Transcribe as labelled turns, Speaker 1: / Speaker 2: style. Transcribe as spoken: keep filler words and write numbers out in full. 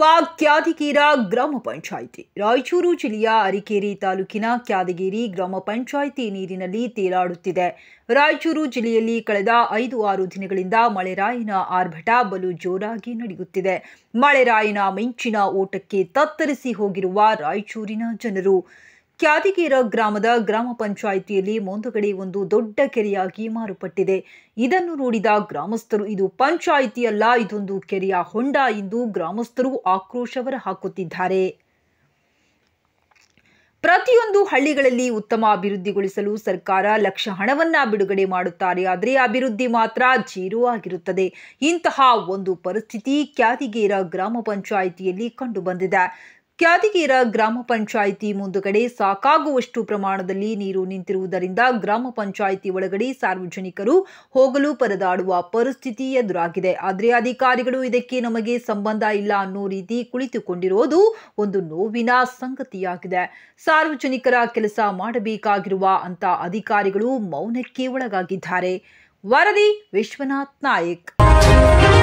Speaker 1: ಕ್ಯಾದಿಗೇರ ಗ್ರಾಮ ಪಂಚಾಯಿತಿ. ರಾಯಚೂರು ಜಿಲ್ಲೆಯ ಅರಕೇರಿ ತಾಲೂಕಿನ ಕ್ಯಾದಿಗೇರಿ ಗ್ರಾಮ ಪಂಚಾಯಿತಿ ನೀರಿನಲ್ಲಿ ತೇಲಾಡುತ್ತಿದೆ. ರಾಯಚೂರು ಜಿಲ್ಲೆಯಲ್ಲಿ ಕಳೆದ ಐದು ಆರು ದಿನಗಳಿಂದ ಮಳೆರಾಯನ ಆರ್ಭಟ ಬಲು ಜೋರಾಗಿ ನಡೆಯುತ್ತಿದೆ. ಮಳೆರಾಯನ ಮಿಂಚಿನ ಓಟಕ್ಕೆ ತತ್ತರಿಸಿ ಹೋಗಿರುವ ರಾಯಚೂರಿನ ಜನರು. ಕ್ಯಾದಿಗೇರ ಗ್ರಾಮದ ಗ್ರಾಮ ಪಂಚಾಯಿತಿಯಲ್ಲಿ ಮುಂದುಗಡೆ ಒಂದು ದೊಡ್ಡ ಕೆರೆಯಾಗಿ ಮಾರ್ಪಟ್ಟಿದೆ. ಇದನ್ನು ನೋಡಿದ ಗ್ರಾಮಸ್ಥರು ಇದು ಪಂಚಾಯಿತಿಯಲ್ಲ, ಇದೊಂದು ಕೆರೆಯ ಹೊಂಡ ಎಂದು ಗ್ರಾಮಸ್ಥರು ಆಕ್ರೋಶ ಹೊರಹಾಕುತ್ತಿದ್ದಾರೆ. ಪ್ರತಿಯೊಂದು ಹಳ್ಳಿಗಳಲ್ಲಿ ಉತ್ತಮ ಅಭಿವೃದ್ಧಿಗೊಳಿಸಲು ಸರ್ಕಾರ ಲಕ್ಷ ಹಣವನ್ನ ಬಿಡುಗಡೆ ಮಾಡುತ್ತಾರೆ, ಆದರೆ ಅಭಿವೃದ್ಧಿ ಮಾತ್ರ ಜೀರೋ ಆಗಿರುತ್ತದೆ. ಇಂತಹ ಒಂದು ಪರಿಸ್ಥಿತಿ ಕ್ಯಾದಿಗೇರ ಗ್ರಾಮ ಪಂಚಾಯಿತಿಯಲ್ಲಿ ಕಂಡು ಬಂದಿದೆ. ಕ್ಯಾದಿಗೇರ ಗ್ರಾಮ ಪಂಚಾಯಿತಿ ಮುಂದುಗಡೆ ಸಾಕಾಗುವಷ್ಟು ಪ್ರಮಾಣದಲ್ಲಿ ನೀರು ನಿಂತಿರುವುದರಿಂದ ಗ್ರಾಮ ಪಂಚಾಯಿತಿ ಒಳಗಡೆ ಸಾರ್ವಜನಿಕರು ಹೋಗಲು ಪರದಾಡುವ ಪರಿಸ್ಥಿತಿ ಎದುರಾಗಿದೆ. ಆದರೆ ಅಧಿಕಾರಿಗಳು ಇದಕ್ಕೆ ನಮಗೆ ಸಂಬಂಧ ಇಲ್ಲ ಅನ್ನೋ ರೀತಿ ಕುಳಿತುಕೊಂಡಿರೋದು ಒಂದು ನೋವಿನ ಸಂಗತಿಯಾಗಿದೆ. ಸಾರ್ವಜನಿಕರ ಕೆಲಸ ಮಾಡಬೇಕಾಗಿರುವ ಅಂತ ಅಧಿಕಾರಿಗಳು ಮೌನಕ್ಕೆ ಒಳಗಾಗಿದ್ದಾರೆ. ವರದಿ ವಿಶ್ವನಾಥ್ ನಾಯಕ್.